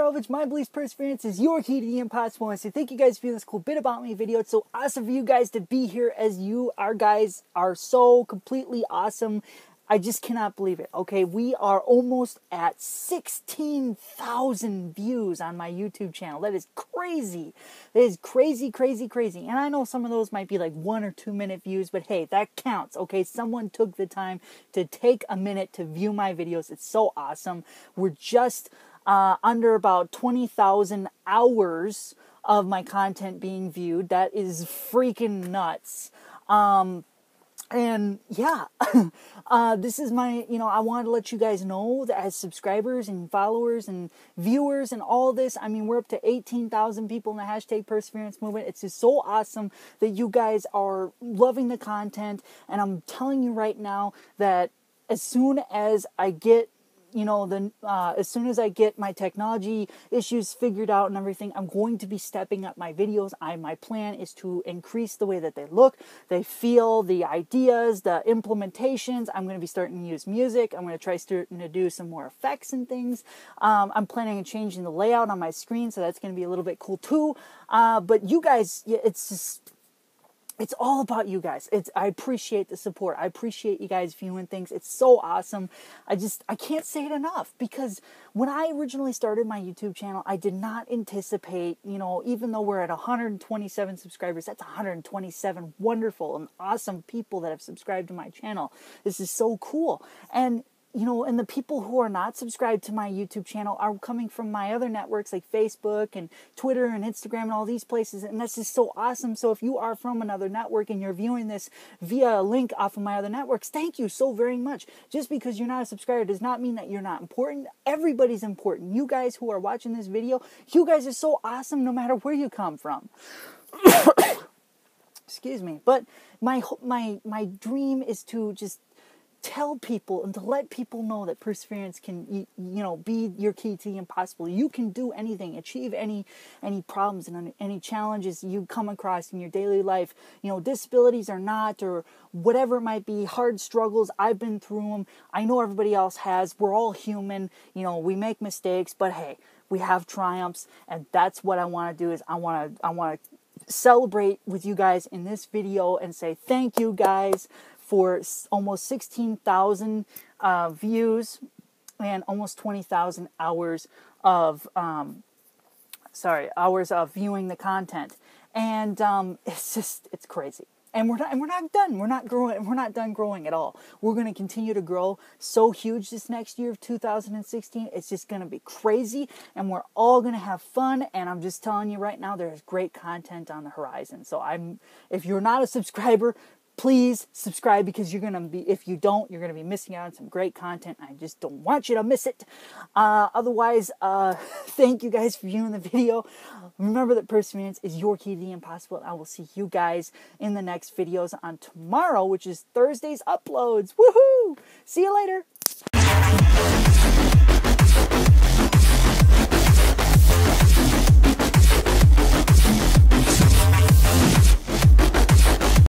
Elvidge. My beliefs, perseverance is your key to the impossible. And so thank you guys for this cool bit about me video. It's so awesome for you guys to be here, as you are guys are so completely awesome. I just cannot believe it. Okay, we are almost at 16,000 views on my YouTube channel. That is crazy. That is crazy, crazy, crazy. And I know some of those might be like 1 or 2 minute views, but hey, that counts. Okay, someone took the time to take a minute to view my videos. It's so awesome. We're just under about 20,000 hours of my content being viewed. That is freaking nuts. And yeah, this is my, I wanted to let you guys know that as subscribers and followers and viewers and all this, I mean, we're up to 18,000 people in the hashtag perseverance movement. It's just so awesome that you guys are loving the content. And I'm telling you right now that as soon as I get as soon as I get my technology issues figured out and everything, I'm going to be stepping up my videos. My plan is to increase the way that they look, they feel, the ideas, the implementations. I'm going to be starting to use music. I'm going to try starting to do some more effects and things. I'm planning on changing the layout on my screen, so that's going to be a little bit cool too. But you guys, it's all about you guys. I appreciate the support. I appreciate you guys viewing things. It's so awesome. I can't say it enough, because when I originally started my YouTube channel, I did not anticipate, even though we're at 127 subscribers, that's 127 wonderful and awesome people that have subscribed to my channel. This is so cool. And and the people who are not subscribed to my YouTube channel are coming from my other networks like Facebook and Twitter and Instagram and all these places. And that's just so awesome. So if you are from another network and you're viewing this via a link off of my other networks, thank you so very much. Just because you're not a subscriber does not mean that you're not important. Everybody's important. You guys who are watching this video, you guys are so awesome no matter where you come from. Excuse me. But my dream is to just tell people and to let people know that perseverance can, be your key to the impossible. You can do anything, achieve any problems and any challenges you come across in your daily life. Disabilities or not, or whatever it might be, hard struggles. I've been through them. I know everybody else has. We're all human. We make mistakes, but hey, we have triumphs, and that's what I want to do. Is I want to celebrate with you guys in this video and say thank you guys for almost 16,000 views and almost 20,000 hours of viewing the content. And it's crazy. And we're not done. We're not growing. We're not done growing at all. We're going to continue to grow so huge this next year of 2016. It's just going to be crazy, and we're all going to have fun. And I'm just telling you right now, there's great content on the horizon. So if you're not a subscriber, please subscribe, because if you don't, you're going to be missing out on some great content. I just don't want you to miss it. Otherwise, thank you guys for viewing the video. Remember that perseverance is your key to the impossible. I will see you guys in the next videos on tomorrow, which is Thursday's uploads. Woohoo! See you later.